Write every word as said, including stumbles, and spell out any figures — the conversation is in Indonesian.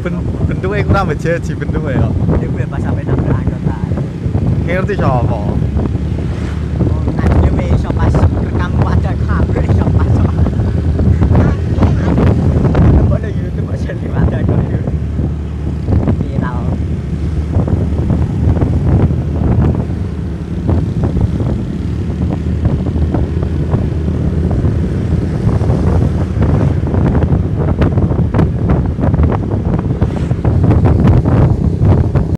Ben bentuke kurang bejeji bentuke kok. Dia gue pas sampai nabrak angkot. Ngerti sapa?